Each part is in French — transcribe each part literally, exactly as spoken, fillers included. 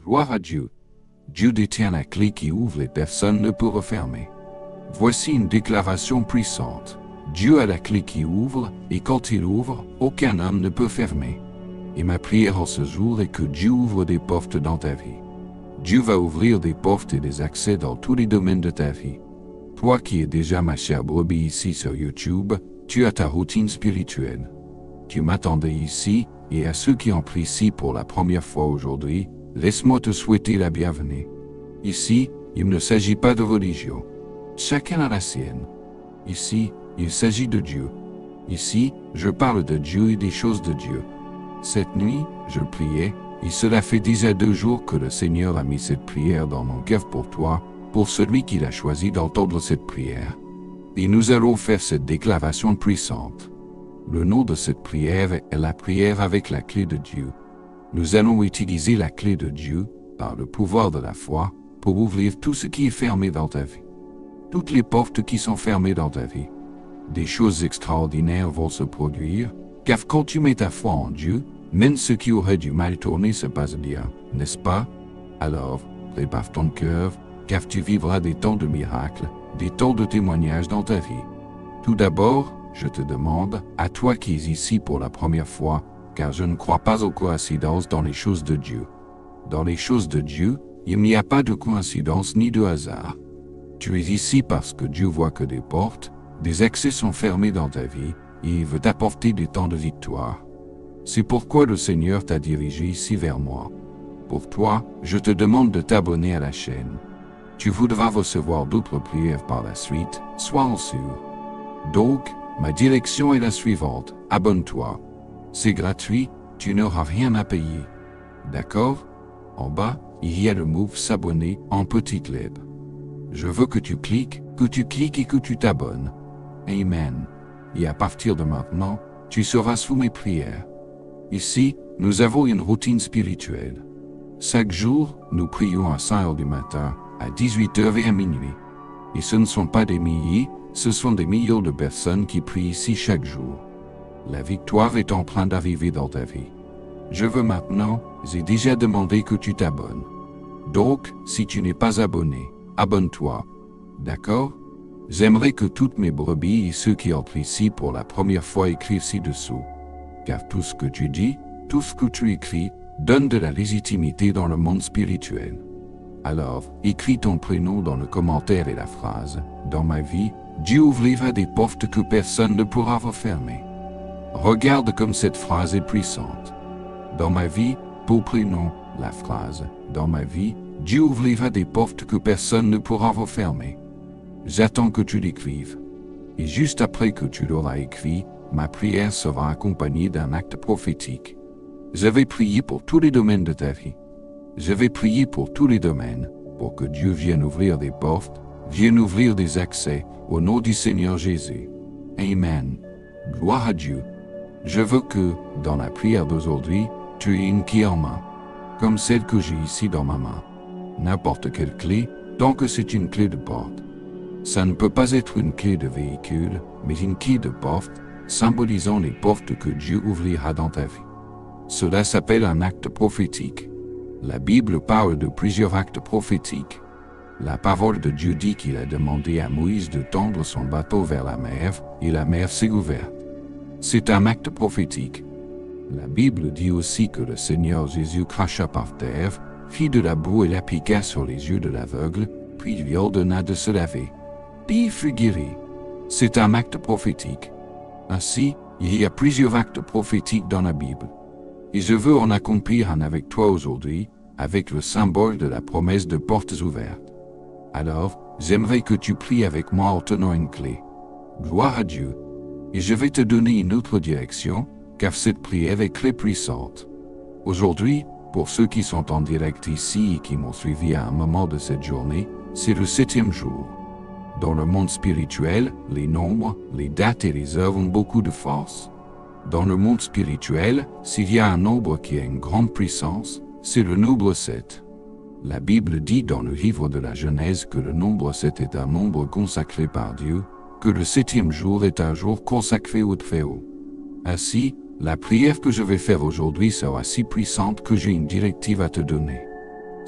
Gloire à Dieu. Dieu détient la clé qui ouvre et personne ne peut refermer. Voici une déclaration puissante. Dieu a la clé qui ouvre, et quand il ouvre, aucun homme ne peut fermer. Et ma prière en ce jour est que Dieu ouvre des portes dans ta vie. Dieu va ouvrir des portes et des accès dans tous les domaines de ta vie. Toi qui es déjà ma chère brebis ici sur YouTube, tu as ta routine spirituelle. Tu m'attendais ici, et à ceux qui ont pris ici pour la première fois aujourd'hui, laisse-moi te souhaiter la bienvenue. Ici, il ne s'agit pas de religion. Chacun a la sienne. Ici, il s'agit de Dieu. Ici, je parle de Dieu et des choses de Dieu. Cette nuit, je priais, et cela fait déjà deux jours que le Seigneur a mis cette prière dans mon cœur pour toi, pour celui qu'il a choisi d'entendre cette prière. Et nous allons faire cette déclaration puissante. Le nom de cette prière est la prière avec la clé de Dieu. Nous allons utiliser la clé de Dieu, par le pouvoir de la foi, pour ouvrir tout ce qui est fermé dans ta vie. Toutes les portes qui sont fermées dans ta vie. Des choses extraordinaires vont se produire, car quand tu mets ta foi en Dieu, même ce qui aurait du mal tourner se passe bien, n'est-ce pas? Alors, prépare ton cœur, car tu vivras des temps de miracles, des temps de témoignages dans ta vie. Tout d'abord, je te demande, à toi qui es ici pour la première fois, car je ne crois pas aux coïncidences dans les choses de Dieu. Dans les choses de Dieu, il n'y a pas de coïncidence ni de hasard. Tu es ici parce que Dieu voit que des portes, des accès sont fermés dans ta vie, et il veut t'apporter des temps de victoire. C'est pourquoi le Seigneur t'a dirigé ici vers moi. Pour toi, je te demande de t'abonner à la chaîne. Tu voudras recevoir d'autres prières par la suite, sois-en sûr. Donc, ma direction est la suivante, abonne-toi. C'est gratuit, tu n'auras rien à payer. D'accord? En bas, il y a le mot s'abonner en petites lettres. Je veux que tu cliques, que tu cliques et que tu t'abonnes. Amen. Et à partir de maintenant, tu seras sous mes prières. Ici, nous avons une routine spirituelle. Chaque jour, nous prions à cinq heures du matin, à dix-huit heures et à minuit. Et ce ne sont pas des milliers, ce sont des millions de personnes qui prient ici chaque jour. La victoire est en train d'arriver dans ta vie. Je veux maintenant, j'ai déjà demandé que tu t'abonnes. Donc, si tu n'es pas abonné, abonne-toi. D'accord? J'aimerais que toutes mes brebis et ceux qui entrent ici pour la première fois écrivent ci-dessous. Car tout ce que tu dis, tout ce que tu écris, donne de la légitimité dans le monde spirituel. Alors, écris ton prénom dans le commentaire et la phrase « Dans ma vie, Dieu ouvrira des portes que personne ne pourra refermer. » Regarde comme cette phrase est puissante. Dans ma vie, pour prénom, la phrase « Dans ma vie, Dieu ouvrira des portes que personne ne pourra refermer. » J'attends que tu l'écrives. Et juste après que tu l'auras écrit, ma prière sera accompagnée d'un acte prophétique. Je vais prier pour tous les domaines de ta vie. Je vais prier pour tous les domaines, pour que Dieu vienne ouvrir des portes, vienne ouvrir des accès, au nom du Seigneur Jésus. Amen. Gloire à Dieu. Je veux que, dans la prière d'aujourd'hui, tu aies une clé en main, comme celle que j'ai ici dans ma main. N'importe quelle clé, tant que c'est une clé de porte. Ça ne peut pas être une clé de véhicule, mais une clé de porte, symbolisant les portes que Dieu ouvrira dans ta vie. Cela s'appelle un acte prophétique. La Bible parle de plusieurs actes prophétiques. La parole de Dieu dit qu'il a demandé à Moïse de tendre son bateau vers la mer, et la mer s'est ouverte. C'est un acte prophétique. La Bible dit aussi que le Seigneur Jésus cracha par terre, fit de la boue et l'appliqua sur les yeux de l'aveugle, puis lui ordonna de se laver. Puis il fut guéri. C'est un acte prophétique. Ainsi, il y a plusieurs actes prophétiques dans la Bible. Et je veux en accomplir un avec toi aujourd'hui, avec le symbole de la promesse de portes ouvertes. Alors, j'aimerais que tu pries avec moi en tenant une clé. Gloire à Dieu. Et je vais te donner une autre direction, car cette prière est très puissante. Aujourd'hui, pour ceux qui sont en direct ici et qui m'ont suivi à un moment de cette journée, c'est le septième jour. Dans le monde spirituel, les nombres, les dates et les heures ont beaucoup de force. Dans le monde spirituel, s'il y a un nombre qui a une grande puissance, c'est le nombre sept. La Bible dit dans le livre de la Genèse que le nombre sept est un nombre consacré par Dieu, que le septième jour est un jour consacré au Très-Haut. Ainsi, la prière que je vais faire aujourd'hui sera si puissante que j'ai une directive à te donner.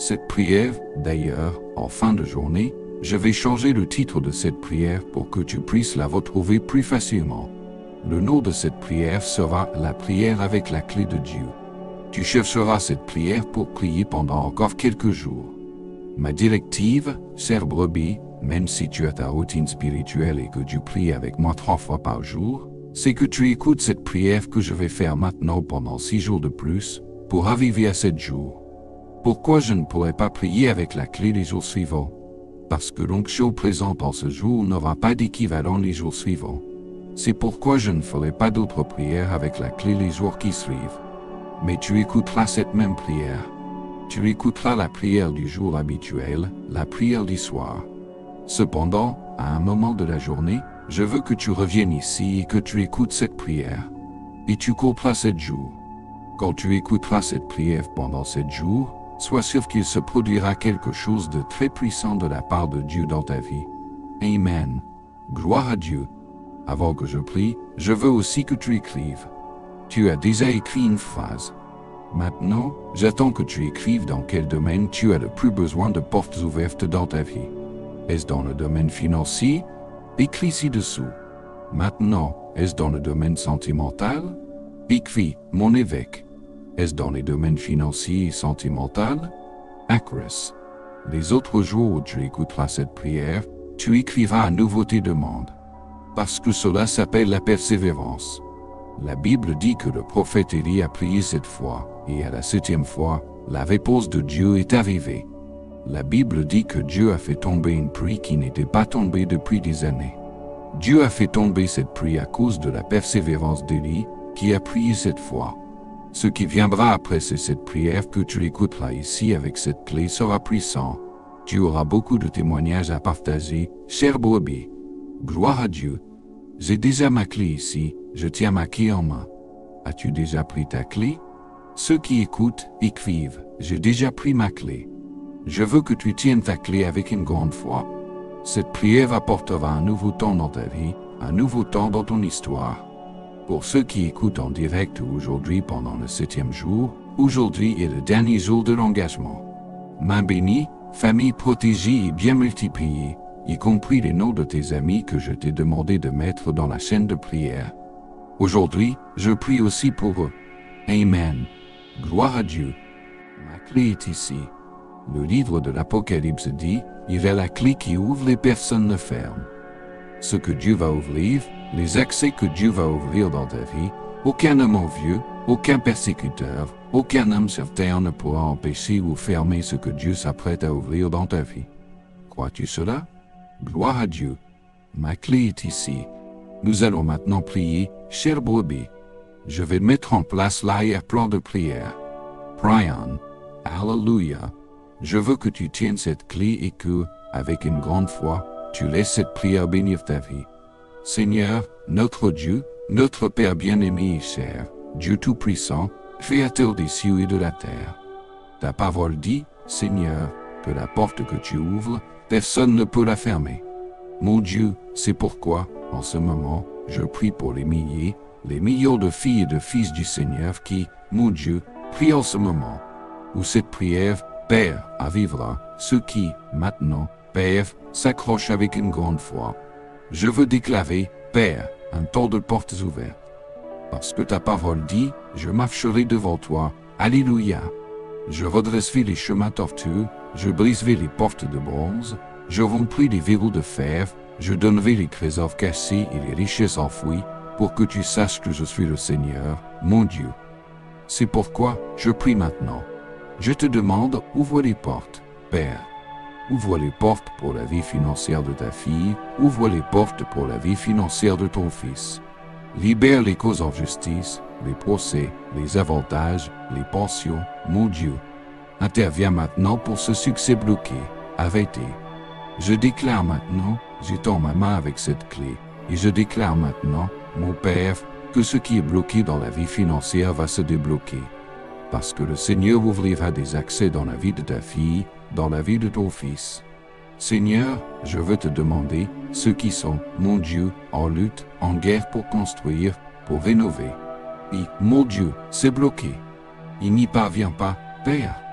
Cette prière, d'ailleurs, en fin de journée, je vais changer le titre de cette prière pour que tu puisses la retrouver plus facilement. Le nom de cette prière sera la prière avec la clé de Dieu. Tu chercheras cette prière pour prier pendant encore quelques jours. Ma directive, chère brebis, même si tu as ta routine spirituelle et que tu pries avec moi trois fois par jour, c'est que tu écoutes cette prière que je vais faire maintenant pendant six jours de plus, pour arriver à sept jours. Pourquoi je ne pourrais pas prier avec la clé les jours suivants? Parce que l'onction présente en ce jour n'aura pas d'équivalent les jours suivants. C'est pourquoi je ne ferai pas d'autres prières avec la clé les jours qui suivent. Mais tu écouteras cette même prière. Tu écouteras la prière du jour habituel, la prière du soir. Cependant, à un moment de la journée, je veux que tu reviennes ici et que tu écoutes cette prière. Et tu couperas sept jours. Quand tu écouteras cette prière pendant sept jours, sois sûr qu'il se produira quelque chose de très puissant de la part de Dieu dans ta vie. Amen. Gloire à Dieu. Avant que je prie, je veux aussi que tu écrives. Tu as déjà écrit une phrase. Maintenant, j'attends que tu écrives dans quel domaine tu as le plus besoin de portes ouvertes dans ta vie. Est-ce dans le domaine financier? Écris ci-dessous. Maintenant, est-ce dans le domaine sentimental? Écris, mon évêque. Est-ce dans les domaines financiers et sentimentaux? Acris. Les autres jours où tu écouteras cette prière, tu écriras à nouveau tes demandes. Parce que cela s'appelle la persévérance. La Bible dit que le prophète Élie a prié sept fois, et à la septième fois, la réponse de Dieu est arrivée. La Bible dit que Dieu a fait tomber une pluie qui n'était pas tombée depuis des années. Dieu a fait tomber cette pluie à cause de la persévérance d'Élie, qui a prié sept fois. Ce qui viendra après c'est cette prière que tu écouteras ici avec cette clé sera puissant. Tu auras beaucoup de témoignages à partager, cher brebis. Gloire à Dieu. J'ai déjà ma clé ici, je tiens ma clé en main. As-tu déjà pris ta clé? Ceux qui écoutent, écrivent, j'ai déjà pris ma clé. Je veux que tu tiennes ta clé avec une grande foi. Cette prière apportera un nouveau temps dans ta vie, un nouveau temps dans ton histoire. Pour ceux qui écoutent en direct aujourd'hui pendant le septième jour, aujourd'hui est le dernier jour de l'engagement. Main bénie, famille protégée et bien multipliée, y compris les noms de tes amis que je t'ai demandé de mettre dans la chaîne de prière. Aujourd'hui, je prie aussi pour eux. Amen. Gloire à Dieu. Ma clé est ici. Le livre de l'Apocalypse dit, il est la clé qui ouvre et personne ne ferme. Ce que Dieu va ouvrir, les accès que Dieu va ouvrir dans ta vie, aucun homme envieux, aucun persécuteur, aucun homme sur terre ne pourra empêcher ou fermer ce que Dieu s'apprête à ouvrir dans ta vie. Crois-tu cela? Gloire à Dieu. Ma clé est ici. Nous allons maintenant prier, cher brebis. Je vais mettre en place l'arrière-plan de prière. Prions. Alléluia. Je veux que tu tiennes cette clé et que, avec une grande foi, tu laisses cette prière bénir ta vie. Seigneur, notre Dieu, notre Père bien-aimé et cher, Dieu Tout-Puissant, Créateur des cieux et de la terre. Ta parole dit, Seigneur, que la porte que tu ouvres, personne ne peut la fermer. Mon Dieu, c'est pourquoi, en ce moment, je prie pour les milliers, les millions de filles et de fils du Seigneur qui, mon Dieu, prient en ce moment. Où cette prière, Père, arrivera, ceux qui, maintenant, Père, s'accrochent avec une grande foi. Je veux déclarer, Père, un temps de portes ouvertes. Parce que ta parole dit, je marcherai devant toi. Alléluia. Je redresserai les chemins tortueux, je briserai les portes de bronze, je romprai les verrous de fer, je donnerai les trésors cachés et les richesses enfouies, pour que tu saches que je suis le Seigneur, mon Dieu. C'est pourquoi je prie maintenant. Je te demande, ouvre les portes, Père. Ouvre les portes pour la vie financière de ta fille, ouvre les portes pour la vie financière de ton fils. Libère les causes en justice, les procès, les avantages, les pensions, mon Dieu. Interviens maintenant pour ce succès bloqué, arrêté. Je déclare maintenant, j'étends ma main avec cette clé, et je déclare maintenant, mon Père, que ce qui est bloqué dans la vie financière va se débloquer. Parce que le Seigneur ouvrira des accès dans la vie de ta fille, dans la vie de ton fils. Seigneur, je veux te demander, ceux qui sont, mon Dieu, en lutte, en guerre pour construire, pour rénover. Et, mon Dieu, c'est bloqué. Il n'y parvient pas, Père.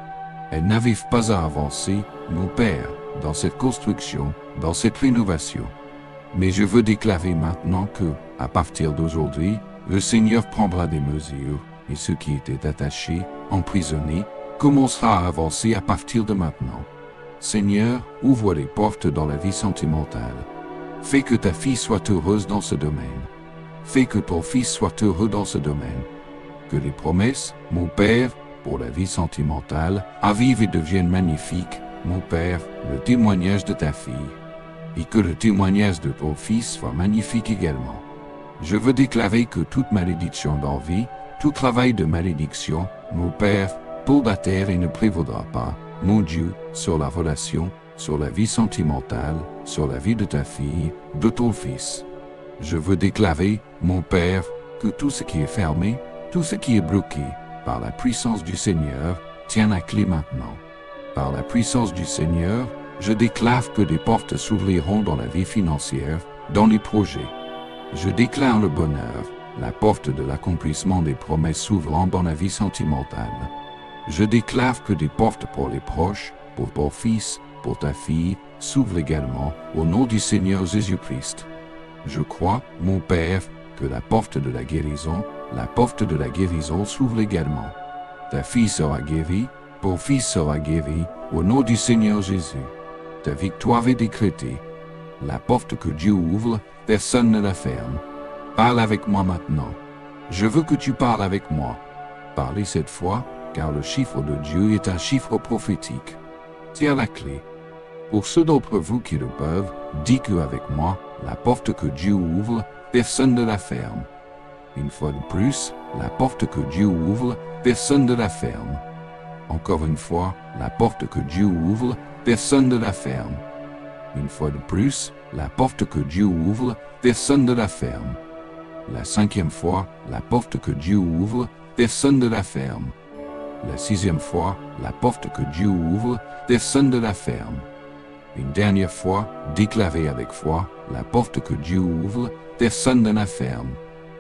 Elles n'arrivent pas à avancer, mon Père, dans cette construction, dans cette rénovation. Mais je veux déclarer maintenant que, à partir d'aujourd'hui, le Seigneur prendra des mesures, et ce qui était attaché, emprisonné, commencera à avancer à partir de maintenant. Seigneur, ouvre les portes dans la vie sentimentale. Fais que ta fille soit heureuse dans ce domaine. Fais que ton fils soit heureux dans ce domaine. Que les promesses, mon Père, pour la vie sentimentale, arrivent et deviennent magnifiques, mon Père, le témoignage de ta fille. Et que le témoignage de ton fils soit magnifique également. Je veux déclarer que toute malédiction d'envie, tout travail de malédiction, mon Père, tombe à terre et ne prévaudra pas, mon Dieu, sur la relation, sur la vie sentimentale, sur la vie de ta fille, de ton fils. Je veux déclarer, mon Père, que tout ce qui est fermé, tout ce qui est bloqué, par la puissance du Seigneur, tient la clé maintenant. Par la puissance du Seigneur, je déclare que des portes s'ouvriront dans la vie financière, dans les projets. Je déclare le bonheur, la porte de l'accomplissement des promesses s'ouvrant dans la vie sentimentale. Je déclare que des portes pour les proches, pour ton fils, pour ta fille, s'ouvrent également, au nom du Seigneur Jésus-Christ. Je crois, mon Père, que la porte de la guérison, la porte de la guérison s'ouvre également. Ta fille sera guérie, ton fils sera guéri, au nom du Seigneur Jésus. Ta victoire est décrétée. La porte que Dieu ouvre, personne ne la ferme. Parle avec moi maintenant. Je veux que tu parles avec moi. Parlez cette fois, car le chiffre de Dieu est un chiffre prophétique. Tiens la clé. Pour ceux d'entre vous qui le peuvent, dis que avec moi, la porte que Dieu ouvre, personne ne la ferme. Une fois de plus, la porte que Dieu ouvre, personne ne la ferme. Encore une fois, la porte que Dieu ouvre, personne ne la ferme. Une fois de plus, la porte que Dieu ouvre, personne ne la ferme. La cinquième fois, la porte que Dieu ouvre, personne ne la ferme. La sixième fois, la porte que Dieu ouvre, personne ne la ferme. Une dernière fois, déclarez avec foi, la porte que Dieu ouvre, personne ne la ferme.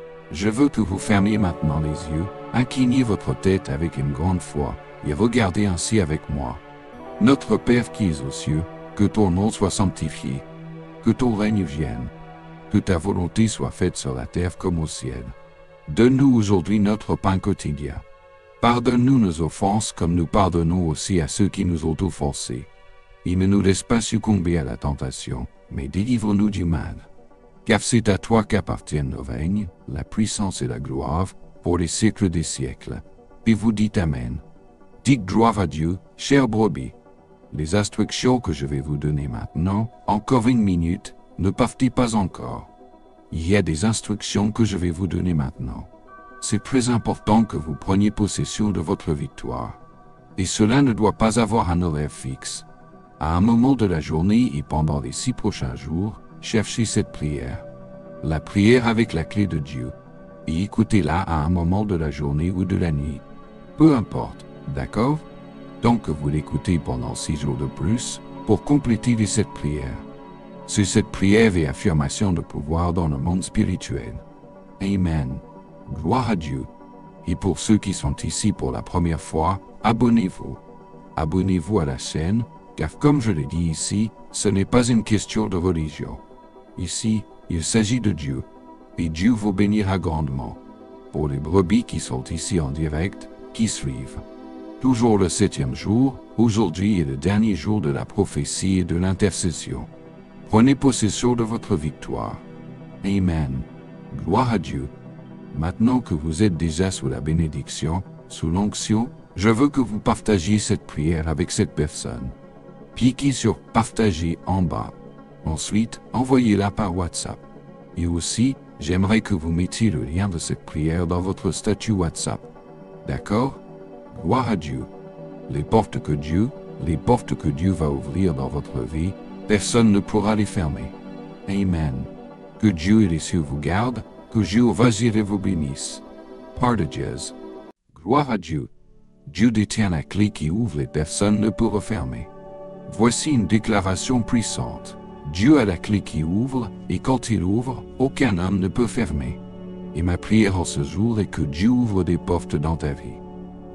Je veux que vous fermiez maintenant les yeux, inclinez votre tête avec une grande foi, et regardez ainsi avec moi. Notre Père qui es aux cieux, que ton nom soit sanctifié, que ton règne vienne, que ta volonté soit faite sur la terre comme au ciel. Donne-nous aujourd'hui notre pain quotidien. Pardonne-nous nos offenses comme nous pardonnons aussi à ceux qui nous ont offensés. Et ne nous laisse pas succomber à la tentation, mais délivre-nous du mal. Car c'est à toi qu'appartiennent le règne, la puissance et la gloire, pour les siècles des siècles. Et vous dites Amen. Dites gloire à Dieu, chers brebis. Les instructions que je vais vous donner maintenant, encore une minute, ne partez pas encore. Il y a des instructions que je vais vous donner maintenant. C'est très important que vous preniez possession de votre victoire. Et cela ne doit pas avoir un horaire fixe. À un moment de la journée et pendant les six prochains jours, cherchez cette prière. La prière avec la clé de Dieu. Et écoutez-la à un moment de la journée ou de la nuit. Peu importe, d'accord? Donc que vous l'écoutez pendant six jours de plus, pour compléter les sept prières. C'est cette prière et affirmation de pouvoir dans le monde spirituel. Amen. Gloire à Dieu. Et pour ceux qui sont ici pour la première fois, abonnez-vous. Abonnez-vous à la chaîne, car comme je l'ai dit ici, ce n'est pas une question de religion. Ici, il s'agit de Dieu, et Dieu vous bénira grandement. Pour les brebis qui sont ici en direct, qui suivent. Toujours le septième jour, aujourd'hui est le dernier jour de la prophétie et de l'intercession. Prenez possession de votre victoire. Amen. Gloire à Dieu. Maintenant que vous êtes déjà sous la bénédiction, sous l'onction, je veux que vous partagiez cette prière avec cette personne. Cliquez sur « Partager » en bas. Ensuite, envoyez-la par WhatsApp. Et aussi, j'aimerais que vous mettiez le lien de cette prière dans votre statut WhatsApp. D'accord? Gloire à Dieu. Les portes que Dieu, les portes que Dieu va ouvrir dans votre vie, personne ne pourra les fermer. Amen. Que Dieu et les cieux vous gardent, que Jéhovah Jireh vous bénisse. Partages. Gloire à Dieu. Dieu détient la clé qui ouvre et personne ne peut refermer. Voici une déclaration puissante. Dieu a la clé qui ouvre, et quand il ouvre, aucun homme ne peut fermer. Et ma prière en ce jour est que Dieu ouvre des portes dans ta vie.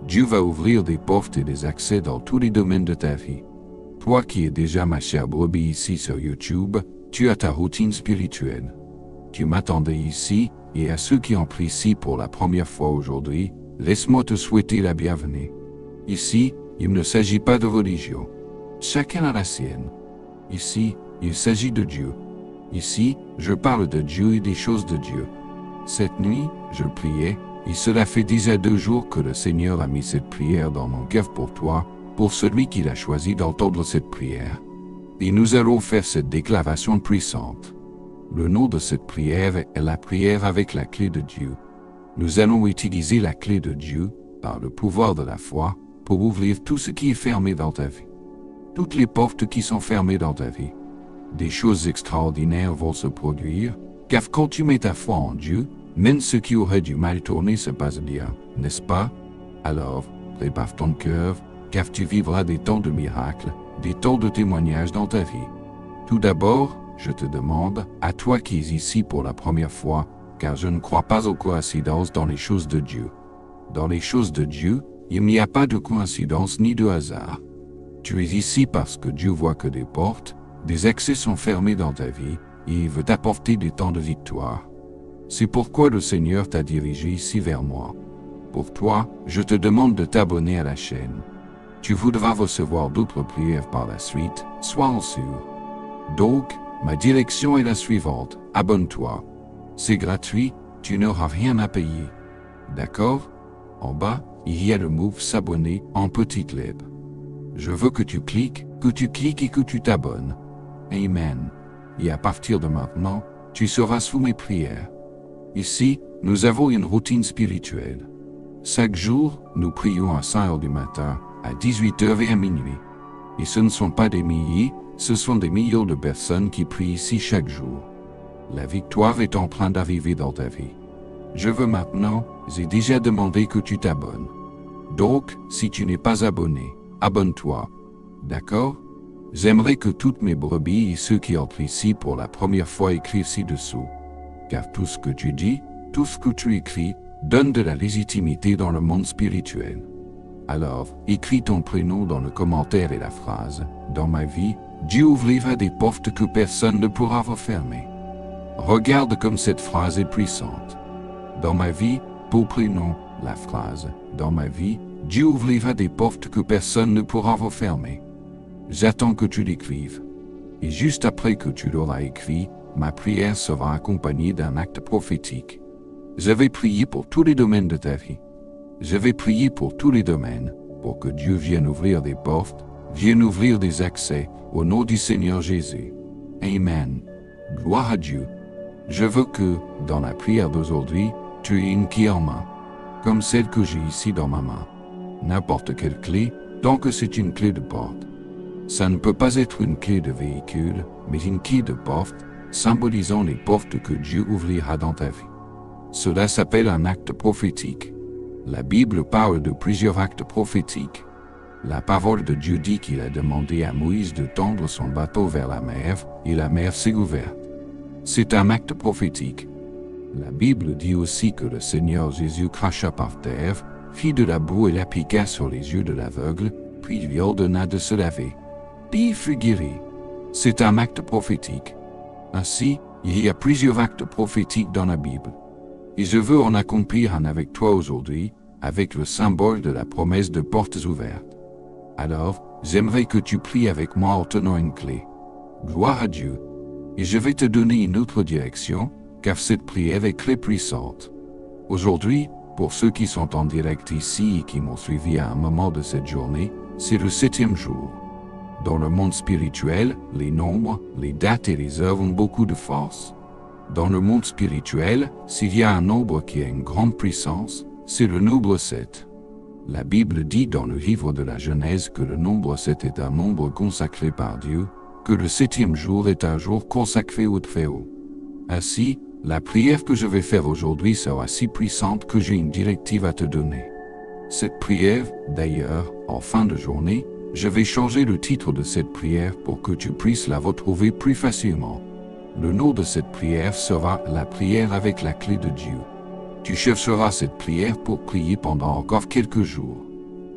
Dieu va ouvrir des portes et des accès dans tous les domaines de ta vie. Toi qui es déjà ma chère brebis ici sur YouTube, tu as ta routine spirituelle. Tu m'attendais ici, et à ceux qui entrent ici pour la première fois aujourd'hui, laisse-moi te souhaiter la bienvenue. Ici, il ne s'agit pas de religion. Chacun a la sienne. Ici, il s'agit de Dieu. Ici, je parle de Dieu et des choses de Dieu. Cette nuit, je priais, et cela fait déjà deux jours que le Seigneur a mis cette prière dans mon cœur pour toi, pour celui qu'il a choisi d'entendre cette prière. Et nous allons faire cette déclaration puissante. Le nom de cette prière est la prière avec la clé de Dieu. Nous allons utiliser la clé de Dieu, par le pouvoir de la foi, pour ouvrir tout ce qui est fermé dans ta vie. Toutes les portes qui sont fermées dans ta vie. Des choses extraordinaires vont se produire, car quand tu mets ta foi en Dieu, même ce qui aurait du mal tourner se passe bien, n'est-ce pas? Alors, prépare ton cœur, car tu vivras des temps de miracles, des temps de témoignages dans ta vie. Tout d'abord, je te demande, à toi qui es ici pour la première fois, car je ne crois pas aux coïncidences dans les choses de Dieu. Dans les choses de Dieu, il n'y a pas de coïncidence ni de hasard. Tu es ici parce que Dieu voit que des portes, des accès sont fermés dans ta vie, et il veut t'apporter des temps de victoire. C'est pourquoi le Seigneur t'a dirigé ici vers moi. Pour toi, je te demande de t'abonner à la chaîne. Tu voudras recevoir d'autres prières par la suite, sois-en sûr. Donc, ma direction est la suivante, abonne-toi. C'est gratuit, tu n'auras rien à payer. D'accord? En bas, il y a le mot s'abonner en petites lettres. Je veux que tu cliques, que tu cliques et que tu t'abonnes. Amen. Et à partir de maintenant, tu seras sous mes prières. Ici, nous avons une routine spirituelle. Chaque jour, nous prions à cinq heures du matin, à dix-huit heures et à minuit. Et ce ne sont pas des milliers, ce sont des millions de personnes qui prient ici chaque jour. La victoire est en train d'arriver dans ta vie. Je veux maintenant, j'ai déjà demandé que tu t'abonnes. Donc, si tu n'es pas abonné, abonne-toi. D'accord? J'aimerais que toutes mes brebis et ceux qui entrent ici pour la première fois écrivent ci-dessous. Car tout ce que tu dis, tout ce que tu écris, donne de la légitimité dans le monde spirituel. Alors, écris ton prénom dans le commentaire et la phrase « Dans ma vie, Dieu ouvrira des portes que personne ne pourra refermer. » Regarde comme cette phrase est puissante. Dans ma vie, pour prénom, la phrase « Dans ma vie, Dieu ouvrira des portes que personne ne pourra refermer. » J'attends que tu l'écrives. Et juste après que tu l'auras écrit, ma prière sera accompagnée d'un acte prophétique. Je vais prier pour tous les domaines de ta vie. Je vais prier pour tous les domaines, pour que Dieu vienne ouvrir des portes, vienne ouvrir des accès, au nom du Seigneur Jésus. Amen. Gloire à Dieu. Je veux que, dans la prière d'aujourd'hui, tu aies une clé en main, comme celle que j'ai ici dans ma main. N'importe quelle clé, tant que c'est une clé de porte. Ça ne peut pas être une clé de véhicule, mais une clé de porte, symbolisant les portes que Dieu ouvrira dans ta vie. Cela s'appelle un acte prophétique. La Bible parle de plusieurs actes prophétiques. La parole de Dieu dit qu'il a demandé à Moïse de tendre son bateau vers la mer, et la mer s'est ouverte. C'est un acte prophétique. La Bible dit aussi que le Seigneur Jésus cracha par terre, fit de la boue et l'appliqua sur les yeux de l'aveugle, puis lui ordonna de se laver. Puis il fut guéri. C'est un acte prophétique. Ainsi, il y a plusieurs actes prophétiques dans la Bible. Et je veux en accomplir un avec toi aujourd'hui, avec le symbole de la promesse de portes ouvertes. Alors, j'aimerais que tu pries avec moi en tenant une clé. Gloire à Dieu. Et je vais te donner une autre direction, car cette prière est très puissante. Aujourd'hui, pour ceux qui sont en direct ici et qui m'ont suivi à un moment de cette journée, c'est le septième jour. Dans le monde spirituel, les nombres, les dates et les heures ont beaucoup de force. Dans le monde spirituel, s'il y a un nombre qui a une grande puissance, c'est le nombre sept. La Bible dit dans le livre de la Genèse que le nombre sept est un nombre consacré par Dieu, que le septième jour est un jour consacré au Très-Haut. Ainsi, la prière que je vais faire aujourd'hui sera si puissante que j'ai une directive à te donner. Cette prière, d'ailleurs, en fin de journée, je vais changer le titre de cette prière pour que tu puisses la retrouver plus facilement. Le nom de cette prière sera la prière avec la clé de Dieu. Tu chercheras cette prière pour prier pendant encore quelques jours.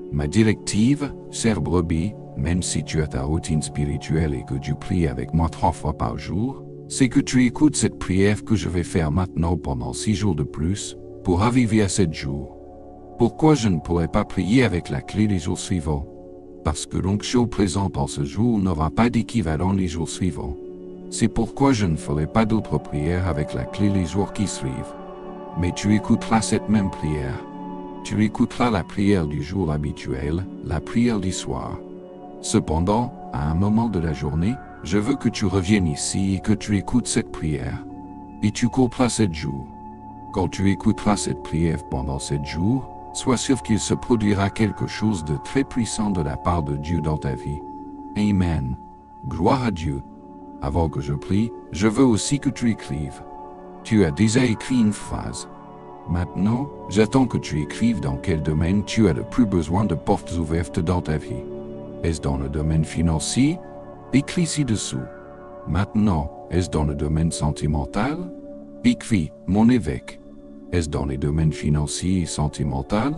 Ma directive, chère brebis, même si tu as ta routine spirituelle et que tu pries avec moi trois fois par jour, c'est que tu écoutes cette prière que je vais faire maintenant pendant six jours de plus, pour arriver à sept jours. Pourquoi je ne pourrais pas prier avec la clé les jours suivants? Parce que l'onction présente en ce jour n'aura pas d'équivalent les jours suivants. C'est pourquoi je ne ferai pas d'autres prières avec la clé les jours qui suivent. Mais tu écouteras cette même prière. Tu écouteras la prière du jour habituel, la prière du soir. Cependant, à un moment de la journée, je veux que tu reviennes ici et que tu écoutes cette prière. Et tu couperas sept jours. Quand tu écouteras cette prière pendant sept jours, sois sûr qu'il se produira quelque chose de très puissant de la part de Dieu dans ta vie. Amen. Gloire à Dieu. Avant que je prie, je veux aussi que tu écrives. Tu as déjà écrit une phrase. Maintenant, j'attends que tu écrives dans quel domaine tu as le plus besoin de portes ouvertes dans ta vie. Est-ce dans le domaine financier? Écris ci-dessous. Maintenant, est-ce dans le domaine sentimental? Écris, mon évêque. Est-ce dans les domaines financiers et sentimentaux?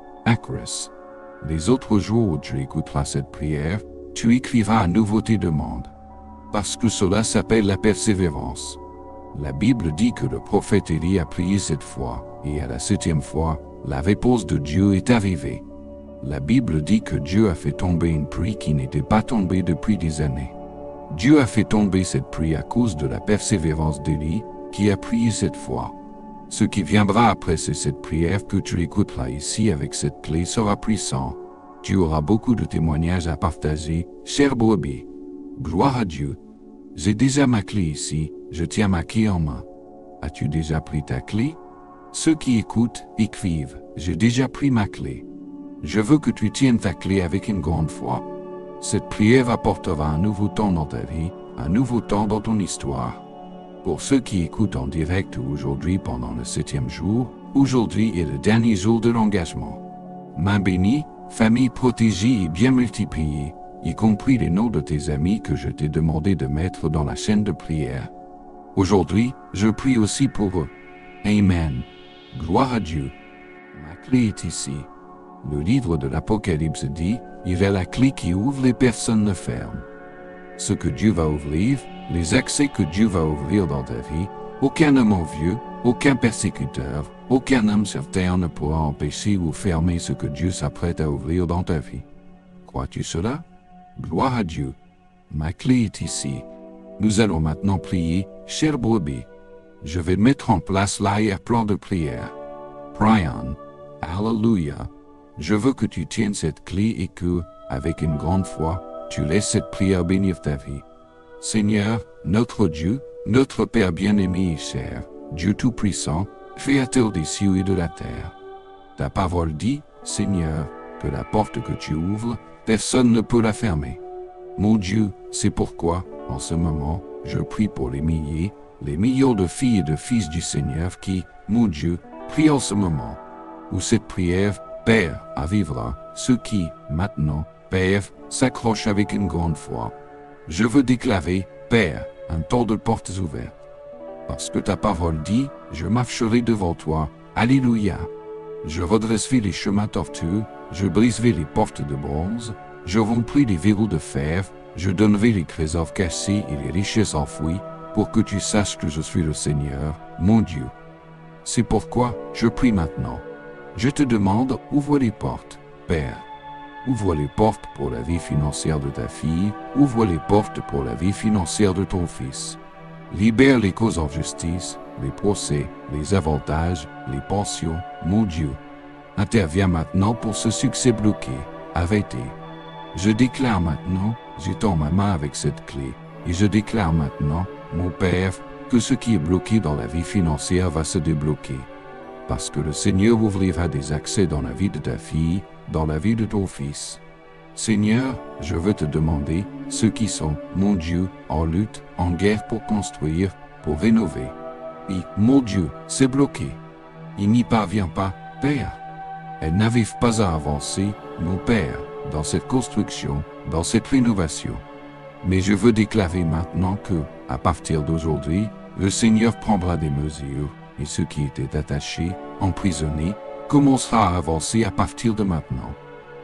Acris. Les autres jours où tu écouteras cette prière, tu écriras à nouveau tes demandes. Parce que cela s'appelle la persévérance. La Bible dit que le prophète Élie a prié sept fois, et à la septième fois, la réponse de Dieu est arrivée. La Bible dit que Dieu a fait tomber une pluie qui n'était pas tombée depuis des années. Dieu a fait tomber cette pluie à cause de la persévérance d'Élie, qui a prié cette fois. Ce qui viendra après c'est cette prière que tu écouteras ici avec cette clé sera puissant. Tu auras beaucoup de témoignages à partager, cher brebis. Gloire à Dieu. J'ai déjà ma clé ici, je tiens ma clé en main. As-tu déjà pris ta clé? Ceux qui écoutent, écrivent, j'ai déjà pris ma clé. Je veux que tu tiennes ta clé avec une grande foi. Cette prière apportera un nouveau temps dans ta vie, un nouveau temps dans ton histoire. Pour ceux qui écoutent en direct aujourd'hui pendant le septième jour, aujourd'hui est le dernier jour de l'engagement. Main bénie, famille protégée et bien multipliée, y compris les noms de tes amis que je t'ai demandé de mettre dans la chaîne de prière. Aujourd'hui, je prie aussi pour eux. Amen. Gloire à Dieu. Ma clé est ici. Le livre de l'Apocalypse dit, il est la clé qui ouvre les personnes ne ferment. Ce que Dieu va ouvrir, les accès que Dieu va ouvrir dans ta vie, aucun homme envieux, aucun persécuteur, aucun homme sur terre ne pourra empêcher ou fermer ce que Dieu s'apprête à ouvrir dans ta vie. Crois-tu cela? Gloire à Dieu. Ma clé est ici. Nous allons maintenant prier, cher brebis. Je vais mettre en place l'arrière-plan de prière. Prions. Alléluia. Je veux que tu tiennes cette clé et que, avec une grande foi, tu laisses cette prière bénir ta vie. Seigneur, notre Dieu, notre Père bien-aimé et cher, Dieu Tout-Puissant, Créateur des cieux et de la terre. Ta parole dit, Seigneur, que la porte que tu ouvres, personne ne peut la fermer. Mon Dieu, c'est pourquoi, en ce moment, je prie pour les milliers, les millions de filles et de fils du Seigneur qui, mon Dieu, prient en ce moment. Où cette prière, Père, arrivera, ceux qui, maintenant, Père, s'accrochent avec une grande foi. Je veux déclarer, Père, un temps de portes ouvertes. Parce que ta parole dit, je marcherai devant toi. Alléluia. Je redresserai les chemins tortueux, je briserai les portes de bronze, je romprai les verrous de fer, je donnerai les trésors cachés et les richesses enfouies, pour que tu saches que je suis le Seigneur, mon Dieu. C'est pourquoi je prie maintenant. Je te demande, ouvre les portes, Père. Ouvre les portes pour la vie financière de ta fille, ouvre les portes pour la vie financière de ton fils. Libère les causes en justice, les procès, les avantages, les pensions, mon Dieu. Interviens maintenant pour ce succès bloqué, arrêté. Je déclare maintenant, j'étends ma main avec cette clé, et je déclare maintenant, mon Père, que ce qui est bloqué dans la vie financière va se débloquer. Parce que le Seigneur ouvrira des accès dans la vie de ta fille, dans la vie de ton fils. Seigneur, je veux te demander, ceux qui sont, mon Dieu, en lutte, en guerre pour construire, pour rénover. Et, mon Dieu, c'est bloqué. Il n'y parvient pas, Père. Elle n'arrive pas à avancer, mon Père, dans cette construction, dans cette rénovation. Mais je veux déclarer maintenant que, à partir d'aujourd'hui, le Seigneur prendra des mesures, et ceux qui étaient attachés, emprisonnés, commencera à avancer à partir de maintenant.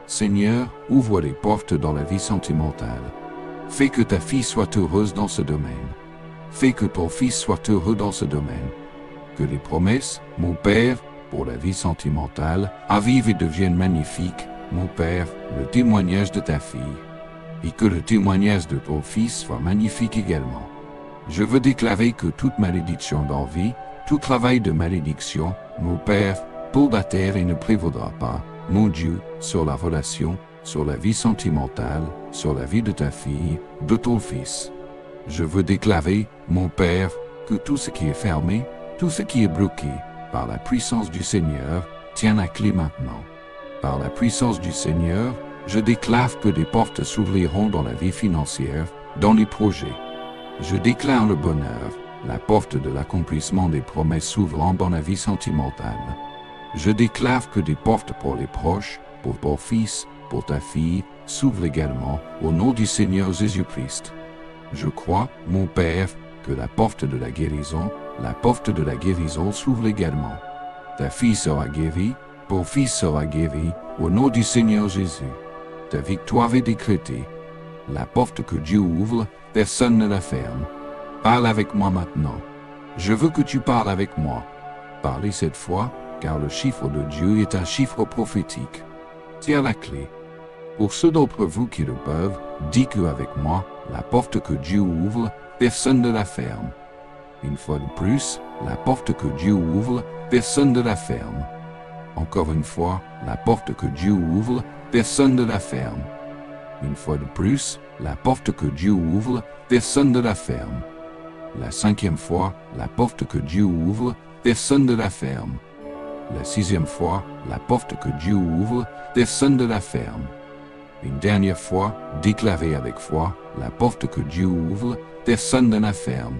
Seigneur, ouvre les portes dans la vie sentimentale. Fais que ta fille soit heureuse dans ce domaine. Fais que ton fils soit heureux dans ce domaine. Que les promesses, mon Père, pour la vie sentimentale, avivent et deviennent magnifiques, mon Père, le témoignage de ta fille. Et que le témoignage de ton fils soit magnifique également. Je veux déclarer que toute malédiction d'envie, tout travail de malédiction, mon Père, pour la terre et ne prévaudra pas, mon Dieu, sur la relation, sur la vie sentimentale, sur la vie de ta fille, de ton fils. Je veux déclarer, mon Père, que tout ce qui est fermé, tout ce qui est bloqué, par la puissance du Seigneur, tient la clé maintenant. Par la puissance du Seigneur, je déclare que des portes s'ouvriront dans la vie financière, dans les projets. Je déclare le bonheur, la porte de l'accomplissement des promesses s'ouvrant dans la vie sentimentale. Je déclare que des portes pour les proches, pour ton fils, pour ta fille, s'ouvrent également, au nom du Seigneur Jésus-Christ. Je crois, mon Père, que la porte de la guérison, la porte de la guérison s'ouvre également. Ta fille sera guérie, ton fils sera guéri, au nom du Seigneur Jésus. Ta victoire est décrétée. La porte que Dieu ouvre, personne ne la ferme. Parle avec moi maintenant. Je veux que tu parles avec moi. Parlez cette fois, car le chiffre de Dieu est un chiffre prophétique. Tiens la clé. Pour ceux d'entre vous qui le peuvent, dis que avec moi, la porte que Dieu ouvre, personne ne la ferme. Une fois de plus, la porte que Dieu ouvre, personne ne la ferme. Encore une fois, la porte que Dieu ouvre, personne ne la ferme. Une fois de plus, la porte que Dieu ouvre, personne ne la ferme. La cinquième fois, la porte que Dieu ouvre, personne ne la ferme. La sixième fois, la porte que Dieu ouvre, personne ne la ferme. Une dernière fois, déclarez avec foi, la porte que Dieu ouvre, personne ne la ferme.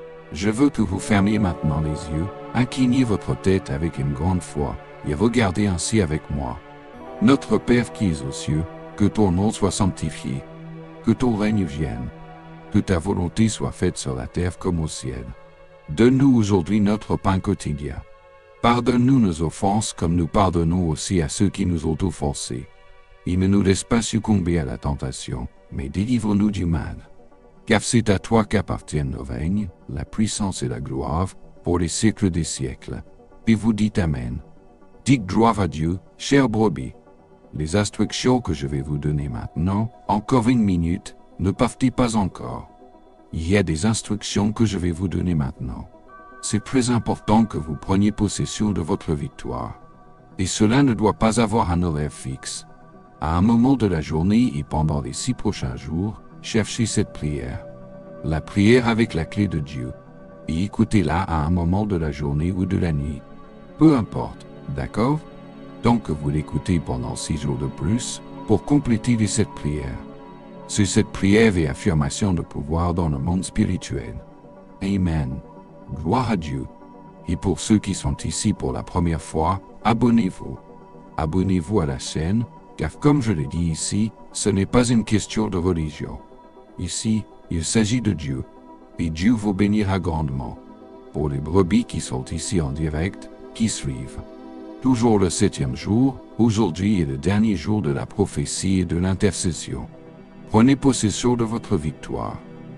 Je veux que vous fermiez maintenant les yeux, inclinez votre tête avec une grande foi, et regardez ainsi avec moi. Notre Père qui es aux cieux, que ton nom soit sanctifié, que ton règne vienne, que ta volonté soit faite sur la terre comme au ciel. Donne-nous aujourd'hui notre pain quotidien. Pardonne-nous nos offenses comme nous pardonnons aussi à ceux qui nous ont offensés. Et ne nous laisse pas succomber à la tentation, mais délivre-nous du mal. Car c'est à toi qu'appartiennent le règne, la puissance et la gloire, pour les siècles des siècles. Et vous dites Amen. Dites gloire à Dieu, chers brebis. Les instructions que je vais vous donner maintenant, encore une minute, ne partez pas encore. Il y a des instructions que je vais vous donner maintenant. C'est très important que vous preniez possession de votre victoire. Et cela ne doit pas avoir un horaire fixe. À un moment de la journée et pendant les six prochains jours, cherchez cette prière. La prière avec la clé de Dieu. Et écoutez-la à un moment de la journée ou de la nuit. Peu importe, d'accord? Donc que vous l'écoutez pendant six jours de plus, pour compléter les sept prières. C'est cette prière et affirmation de pouvoir dans le monde spirituel. Amen. Gloire à Dieu. Et pour ceux qui sont ici pour la première fois, abonnez-vous. Abonnez-vous à la chaîne, car comme je l'ai dit ici, ce n'est pas une question de religion. Ici, il s'agit de Dieu. Et Dieu vous bénira grandement. Pour les brebis qui sont ici en direct, qui suivent. Toujours le septième jour, aujourd'hui est le dernier jour de la prophétie et de l'intercession. Prenez possession de votre victoire.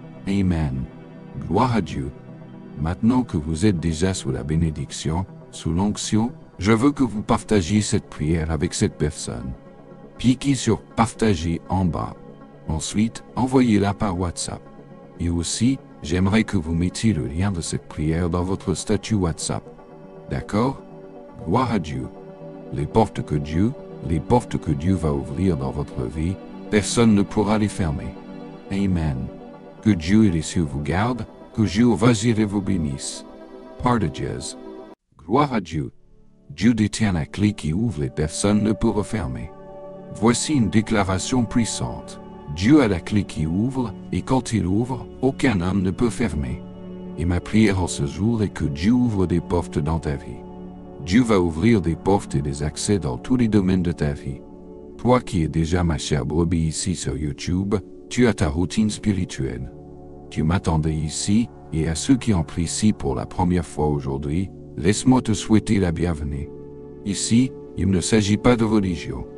Amen. Gloire à Dieu. Maintenant que vous êtes déjà sous la bénédiction, sous l'onction, je veux que vous partagiez cette prière avec cette personne. Cliquez sur « Partager » en bas. Ensuite, envoyez-la par WhatsApp. Et aussi, j'aimerais que vous mettiez le lien de cette prière dans votre statut WhatsApp. D'accord? Gloire à Dieu. Les portes que Dieu, les portes que Dieu va ouvrir dans votre vie, personne ne pourra les fermer. Amen. Que Dieu et les cieux vous gardent, que Jéhovah Jireh vous bénisse. Partages. Gloire à Dieu. Dieu détient la clé qui ouvre et personne ne peut refermer. Voici une déclaration puissante. Dieu a la clé qui ouvre, et quand il ouvre, aucun homme ne peut fermer. Et ma prière en ce jour est que Dieu ouvre des portes dans ta vie. Dieu va ouvrir des portes et des accès dans tous les domaines de ta vie. Toi qui es déjà ma chère brebis ici sur YouTube, tu as ta routine spirituelle. Tu m'attendais ici, et à ceux qui apprécient pour la première fois aujourd'hui, laisse-moi te souhaiter la bienvenue. Ici, il ne s'agit pas de religion.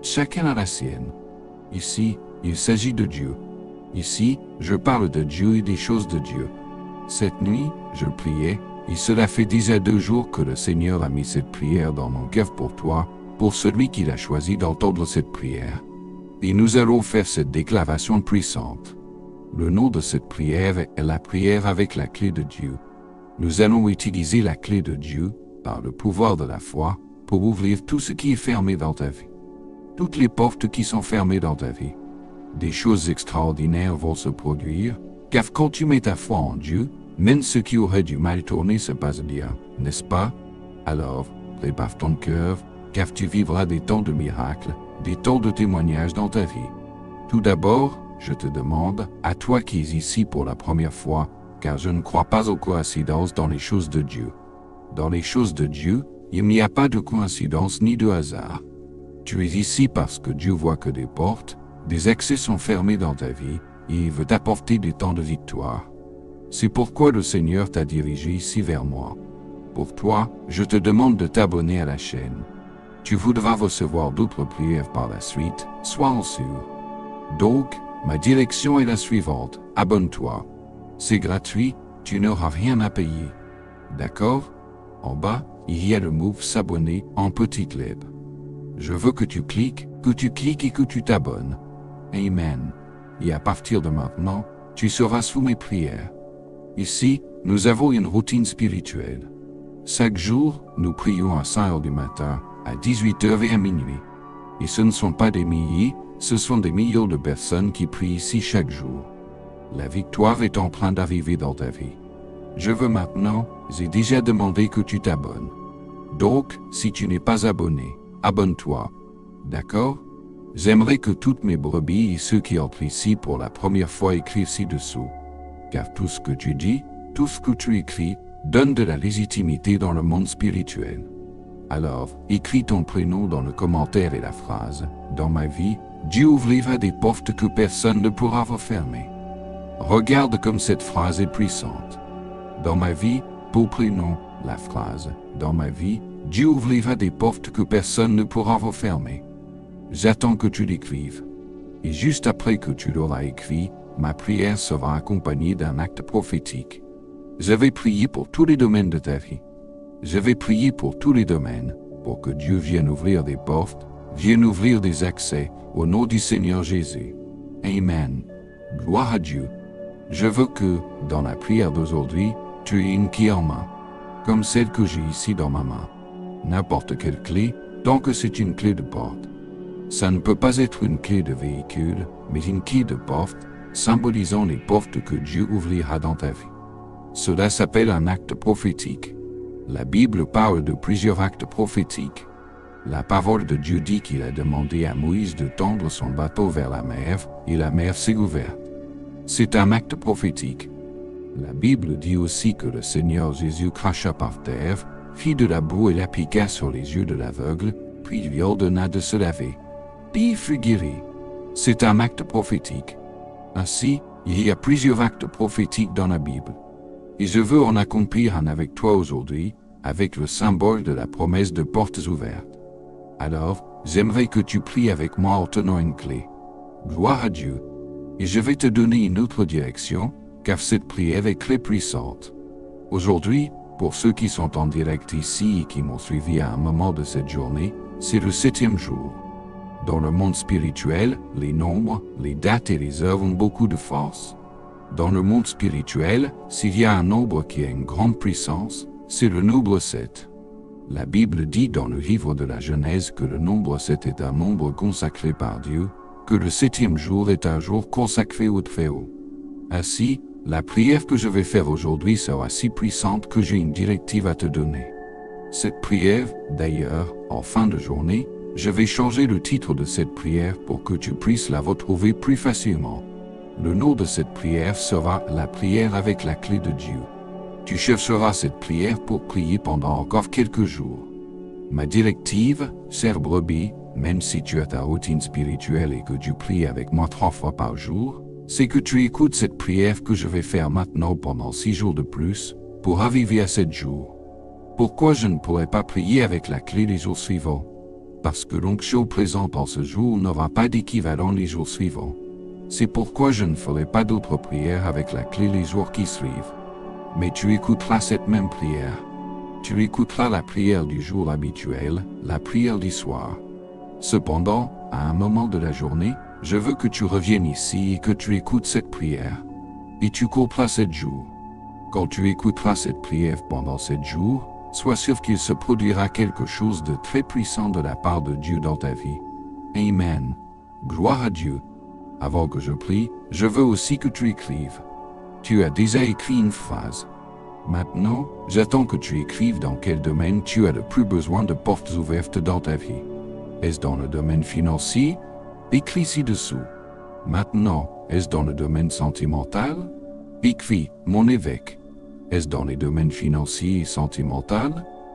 Chacun a la sienne. Ici, il s'agit de Dieu. Ici, je parle de Dieu et des choses de Dieu. Cette nuit, je priais, et cela fait déjà deux jours que le Seigneur a mis cette prière dans mon cœur pour toi, pour celui qu'il a choisi d'entendre cette prière. Et nous allons faire cette déclaration puissante. Le nom de cette prière est la prière avec la clé de Dieu. Nous allons utiliser la clé de Dieu, par le pouvoir de la foi, pour ouvrir tout ce qui est fermé dans ta vie. Toutes les portes qui sont fermées dans ta vie. Des choses extraordinaires vont se produire, car quand tu mets ta foi en Dieu, même ce qui aurait du mal tourner se passe bien, n'est-ce pas? Alors, prépare ton cœur, car tu vivras des temps de miracles, des temps de témoignages dans ta vie. Tout d'abord, je te demande, à toi qui es ici pour la première fois, car je ne crois pas aux coïncidences dans les choses de Dieu. Dans les choses de Dieu, il n'y a pas de coïncidence ni de hasard. Tu es ici parce que Dieu voit que des portes, des accès sont fermés dans ta vie, et il veut t'apporter des temps de victoire. C'est pourquoi le Seigneur t'a dirigé ici vers moi. Pour toi, je te demande de t'abonner à la chaîne. Tu voudras recevoir d'autres prières par la suite, sois-en sûr. Donc, ma direction est la suivante, abonne-toi. C'est gratuit, tu n'auras rien à payer. D'accord? En bas, il y a le mot s'abonner en petites lettres. Je veux que tu cliques, que tu cliques et que tu t'abonnes. Amen. Et à partir de maintenant, tu seras sous mes prières. Ici, nous avons une routine spirituelle. Chaque jour, nous prions à cinq heures du matin, à dix-huit heures et à minuit. Et ce ne sont pas des milliers, ce sont des millions de personnes qui prient ici chaque jour. La victoire est en train d'arriver dans ta vie. Je veux maintenant, j'ai déjà demandé que tu t'abonnes. Donc, si tu n'es pas abonné, abonne-toi. D'accord? J'aimerais que toutes mes brebis et ceux qui entrent ici pour la première fois écrivent ci-dessous. Car tout ce que tu dis, tout ce que tu écris, donne de la légitimité dans le monde spirituel. Alors, écris ton prénom dans le commentaire et la phrase « Dans ma vie, Dieu ouvrira des portes que personne ne pourra refermer. » Regarde comme cette phrase est puissante. Dans ma vie, pour prénom, la phrase « Dans ma vie, Dieu ouvrira des portes que personne ne pourra refermer. » J'attends que tu l'écrives. Et juste après que tu l'auras écrit, ma prière sera accompagnée d'un acte prophétique. Je vais prier pour tous les domaines de ta vie. Je vais prier pour tous les domaines, pour que Dieu vienne ouvrir des portes, vienne ouvrir des accès, au nom du Seigneur Jésus. Amen. Gloire à Dieu. Je veux que, dans la prière d'aujourd'hui, tu aies une clé en main, comme celle que j'ai ici dans ma main. N'importe quelle clé, tant que c'est une clé de porte. Ça ne peut pas être une clé de véhicule, mais une clé de porte, symbolisant les portes que Dieu ouvrira dans ta vie. Cela s'appelle un acte prophétique. La Bible parle de plusieurs actes prophétiques. La parole de Dieu dit qu'il a demandé à Moïse de tendre son bateau vers la mer, et la mer s'est ouverte. C'est un acte prophétique. La Bible dit aussi que le Seigneur Jésus cracha par terre, fit de la boue et l'appliqua sur les yeux de l'aveugle, puis lui ordonna de se laver. Puis il fut guéri. C'est un acte prophétique. Ainsi, il y a plusieurs actes prophétiques dans la Bible. Et je veux en accomplir un avec toi aujourd'hui, avec le symbole de la promesse de portes ouvertes. Alors, j'aimerais que tu pries avec moi en tenant une clé. Gloire à Dieu. Et je vais te donner une autre direction, car cette prière est très puissante. Aujourd'hui, pour ceux qui sont en direct ici et qui m'ont suivi à un moment de cette journée, c'est le septième jour. Dans le monde spirituel, les nombres, les dates et les heures ont beaucoup de force. Dans le monde spirituel, s'il y a un nombre qui a une grande puissance, c'est le nombre sept. La Bible dit dans le livre de la Genèse que le nombre sept est un nombre consacré par Dieu, que le septième jour est un jour consacré au Très-Haut. Ainsi, la prière que je vais faire aujourd'hui sera si puissante que j'ai une directive à te donner. Cette prière, d'ailleurs, en fin de journée, je vais changer le titre de cette prière pour que tu puisses la retrouver plus facilement. Le nom de cette prière sera la prière avec la clé de Dieu. Tu chercheras cette prière pour prier pendant encore quelques jours. Ma directive, chère brebis, même si tu as ta routine spirituelle et que tu pries avec moi trois fois par jour, c'est que tu écoutes cette prière que je vais faire maintenant pendant six jours de plus, pour arriver à sept jours. Pourquoi je ne pourrais pas prier avec la clé les jours suivants? Parce que l'onction présente en ce jour n'aura pas d'équivalent les jours suivants. C'est pourquoi je ne ferai pas d'autre prière avec la clé les jours qui suivent. Mais tu écouteras cette même prière. Tu écouteras la prière du jour habituel, la prière du soir. Cependant, à un moment de la journée, je veux que tu reviennes ici et que tu écoutes cette prière. Et tu couperas sept jours. Quand tu écouteras cette prière pendant sept jours, sois sûr qu'il se produira quelque chose de très puissant de la part de Dieu dans ta vie. Amen. Gloire à Dieu. Avant que je prie, je veux aussi que tu écrives. Tu as déjà écrit une phrase. Maintenant, j'attends que tu écrives dans quel domaine tu as le plus besoin de portes ouvertes dans ta vie. Est-ce dans le domaine financier? Écris ci-dessous. Maintenant, est-ce dans le domaine sentimental? Écris, mon évêque. Est-ce dans les domaines financiers et sentimentaux?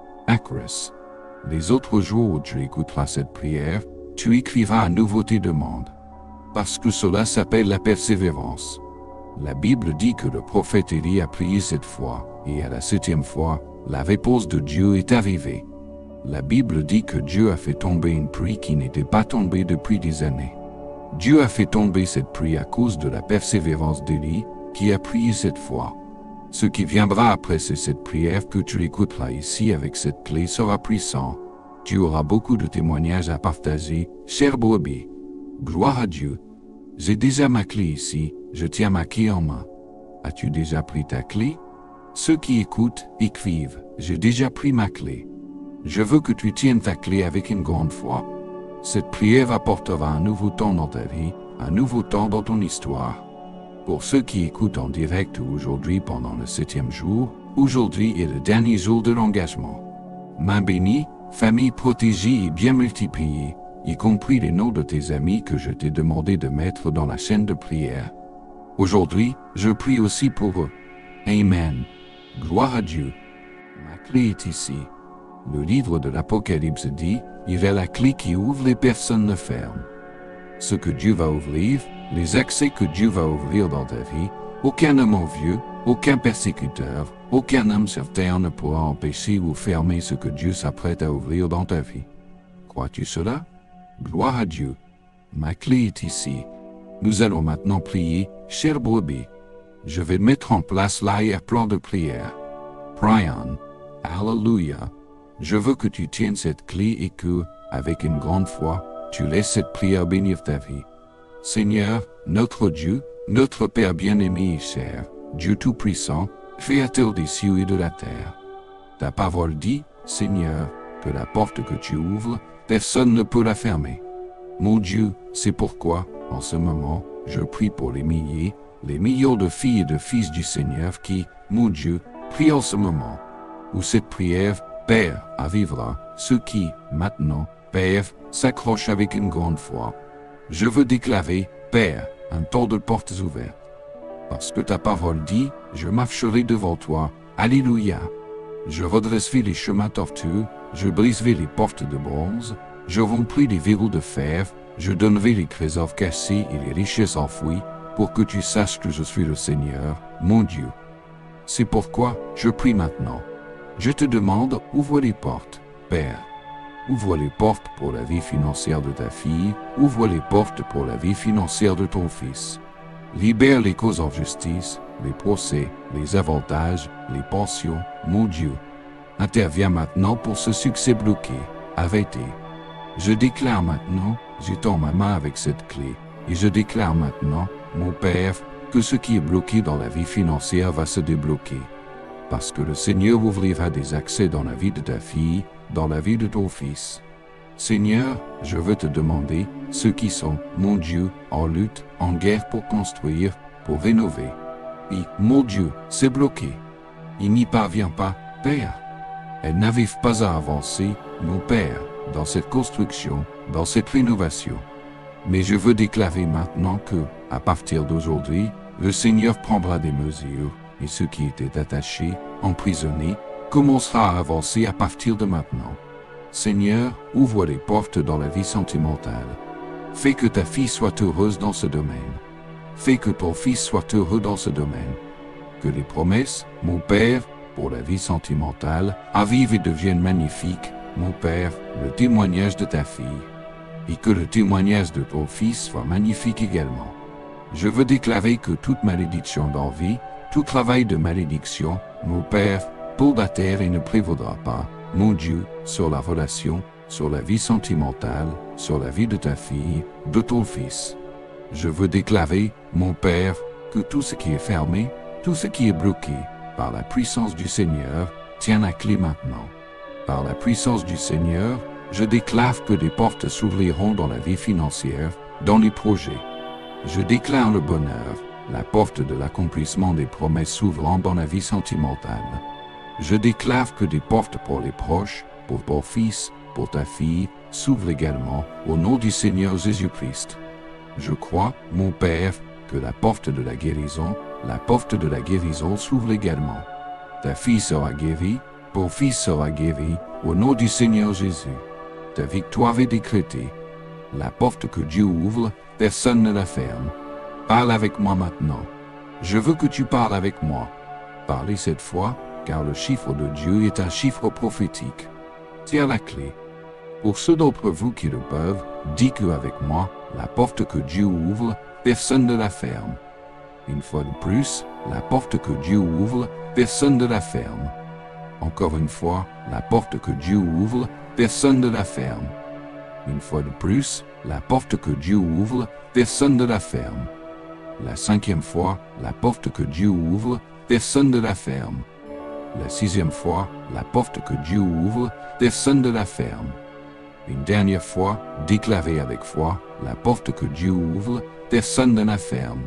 Acris. Les autres jours où tu écouteras cette prière, tu écriras à nouveau tes demandes. Parce que cela s'appelle la persévérance. La Bible dit que le prophète Élie a prié sept fois, et à la septième fois, la réponse de Dieu est arrivée. La Bible dit que Dieu a fait tomber une pluie qui n'était pas tombée depuis des années. Dieu a fait tomber cette pluie à cause de la persévérance d'Élie, qui a prié cette fois. Ce qui viendra après c'est cette prière que tu écouteras ici avec cette clé sera puissant. Tu auras beaucoup de témoignages à partager, cher brebis. Gloire à Dieu. J'ai déjà ma clé ici, je tiens ma clé en main. As-tu déjà pris ta clé? Ceux qui écoutent, écrivent, j'ai déjà pris ma clé. Je veux que tu tiennes ta clé avec une grande foi. Cette prière apportera un nouveau temps dans ta vie, un nouveau temps dans ton histoire. Pour ceux qui écoutent en direct ou aujourd'hui pendant le septième jour, aujourd'hui est le dernier jour de l'engagement. Main bénie, famille protégée et bien multipliée, y compris les noms de tes amis que je t'ai demandé de mettre dans la chaîne de prière. Aujourd'hui, je prie aussi pour eux. Amen. Gloire à Dieu. Ma clé est ici. Le livre de l'Apocalypse dit, il est la clé qui ouvre et personne ne ferme. Ce que Dieu va ouvrir, les accès que Dieu va ouvrir dans ta vie, aucun homme envieux, aucun persécuteur, aucun homme sur terre ne pourra empêcher ou fermer ce que Dieu s'apprête à ouvrir dans ta vie. Crois-tu cela? Gloire à Dieu. Ma clé est ici. Nous allons maintenant prier, cher brebis. Je vais mettre en place l'arrière-plan de prière. Prions. Alléluia. Je veux que tu tiennes cette clé et que, avec une grande foi, tu laisses cette prière bénir ta vie. Seigneur, notre Dieu, notre Père bien-aimé et cher, Dieu Tout-Puissant, Créateur des cieux et de la terre. Ta parole dit, Seigneur, que la porte que tu ouvres, personne ne peut la fermer. Mon Dieu, c'est pourquoi, en ce moment, je prie pour les milliers, les millions de filles et de fils du Seigneur qui, mon Dieu, prient en ce moment. Où cette prière, Père, arrivera, ceux qui, maintenant, Père, s'accrochent avec une grande foi. Je veux déclarer, Père, un temps de portes ouvertes. Parce que ta parole dit, je marcherai devant toi. Alléluia. Je redresserai les chemins tortueux, je briserai les portes de bronze, je romprai les verrous de fer, je donnerai les trésors cachés et les richesses enfouies, pour que tu saches que je suis le Seigneur, mon Dieu. C'est pourquoi je prie maintenant. Je te demande, ouvre les portes, Père. Ouvre les portes pour la vie financière de ta fille, ouvre les portes pour la vie financière de ton fils. Libère les causes en justice, les procès, les avantages, les pensions, mon Dieu. Interviens maintenant pour ce succès bloqué, arrêté. Je déclare maintenant, j'étends ma main avec cette clé, et je déclare maintenant, mon Père, que ce qui est bloqué dans la vie financière va se débloquer. Parce que le Seigneur ouvrira des accès dans la vie de ta fille, dans la vie de ton fils. Seigneur, je veux te demander, ceux qui sont, mon Dieu, en lutte, en guerre pour construire, pour rénover. Et, mon Dieu, c'est bloqué. Il n'y parvient pas, Père. Elle n'arrive pas à avancer, mon Père, dans cette construction, dans cette rénovation. Mais je veux déclarer maintenant que, à partir d'aujourd'hui, le Seigneur prendra des mesures, et ceux qui étaient attachés, emprisonnés, commencera à avancer à partir de maintenant. Seigneur, ouvre les portes dans la vie sentimentale. Fais que ta fille soit heureuse dans ce domaine. Fais que ton fils soit heureux dans ce domaine. Que les promesses, mon Père, pour la vie sentimentale, arrivent et deviennent magnifiques, mon Père, le témoignage de ta fille, et que le témoignage de ton Fils soit magnifique également. Je veux déclarer que toute malédiction d'envie, tout travail de malédiction, mon Père, pour la terre et ne prévaudra pas, mon Dieu, sur la relation, sur la vie sentimentale, sur la vie de ta fille, de ton Fils. Je veux déclarer, mon Père, que tout ce qui est fermé, tout ce qui est bloqué, par la puissance du Seigneur, tient la clé maintenant. Par la puissance du Seigneur, je déclare que des portes s'ouvriront dans la vie financière, dans les projets. Je déclare le bonheur, la porte de l'accomplissement des promesses s'ouvrant dans la vie sentimentale. Je déclare que des portes pour les proches, pour ton fils, pour ta fille, s'ouvrent également, au nom du Seigneur Jésus-Christ. Je crois, mon Père, que la porte de la guérison, la porte de la guérison s'ouvre également. Ta fille sera guérie, ton fils sera guéri, au nom du Seigneur Jésus. Ta victoire est décrétée. La porte que Dieu ouvre, personne ne la ferme. Parle avec moi maintenant. Je veux que tu parles avec moi. Parlez cette fois, car le chiffre de Dieu est un chiffre prophétique. Tiens la clé. Pour ceux d'entre vous qui le peuvent, dis que avec moi, la porte que Dieu ouvre, personne ne la ferme. Une fois de plus, la porte que Dieu ouvre, personne ne la ferme. Encore une fois, la porte que Dieu ouvre, personne ne la ferme. Une fois de plus, la porte que Dieu ouvre, personne ne la ferme. La cinquième fois, la porte que Dieu ouvre, personne ne la ferme. La sixième fois, la porte que Dieu ouvre, personne ne la ferme. Une dernière fois, déclarez avec foi, la porte que Dieu ouvre, personne ne la ferme.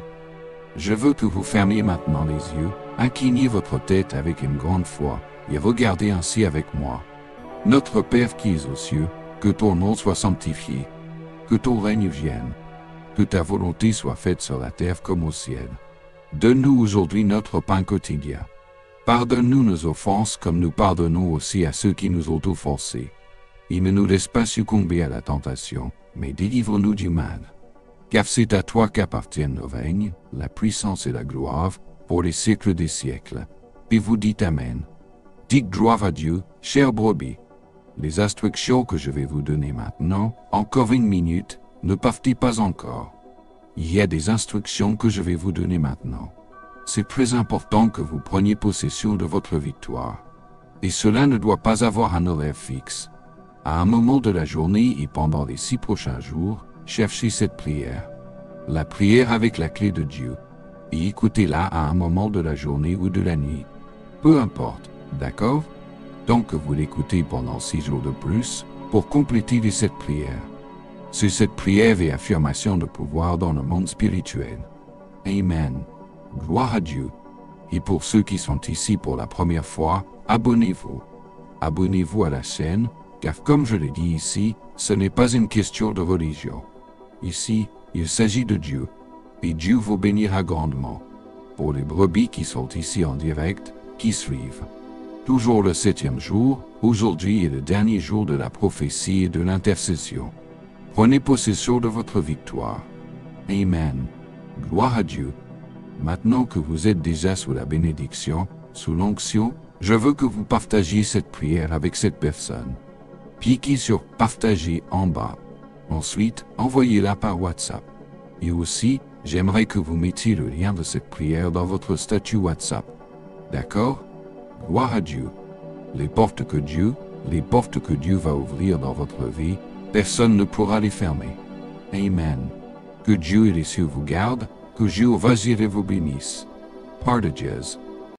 Je veux que vous fermiez maintenant les yeux, inclinez votre tête avec une grande foi, et regardez ainsi avec moi. Notre Père qui es aux cieux, que ton nom soit sanctifié, que ton règne vienne, que ta volonté soit faite sur la terre comme au ciel. Donne-nous aujourd'hui notre pain quotidien. Pardonne-nous nos offenses comme nous pardonnons aussi à ceux qui nous ont offensés. Et ne nous laisse pas succomber à la tentation, mais délivre-nous du mal. Car c'est à toi qu'appartiennent le règne, la puissance et la gloire, pour les siècles des siècles. Et vous dites Amen. Dites gloire à Dieu, chers brebis. Les instructions que je vais vous donner maintenant, encore une minute, ne partez pas encore. Il y a des instructions que je vais vous donner maintenant. C'est très important que vous preniez possession de votre victoire. Et cela ne doit pas avoir un horaire fixe. À un moment de la journée et pendant les six prochains jours, cherchez cette prière. La prière avec la clé de Dieu. Et écoutez-la à un moment de la journée ou de la nuit. Peu importe, d'accord? Donc que vous l'écoutez pendant six jours de plus, pour compléter les sept prières. C'est cette prière et affirmation de pouvoir dans le monde spirituel. Amen. Gloire à Dieu. Et pour ceux qui sont ici pour la première fois, abonnez-vous. Abonnez-vous à la chaîne, car comme je l'ai dit ici, ce n'est pas une question de religion. Ici, il s'agit de Dieu. Et Dieu vous bénira grandement. Pour les brebis qui sont ici en direct, qui suivent. Toujours le septième jour, aujourd'hui est le dernier jour de la prophétie et de l'intercession. Prenez possession de votre victoire. Amen. Gloire à Dieu. Maintenant que vous êtes déjà sous la bénédiction, sous l'onction, je veux que vous partagiez cette prière avec cette personne. Cliquez sur « Partager » en bas. Ensuite, envoyez-la par WhatsApp. Et aussi, j'aimerais que vous mettiez le lien de cette prière dans votre statut WhatsApp. D'accord? Gloire à Dieu. Les portes que Dieu, les portes que Dieu va ouvrir dans votre vie, personne ne pourra les fermer. Amen. Que Dieu et les cieux vous gardent, que Jéhovah Jireh vous bénisse. Partages.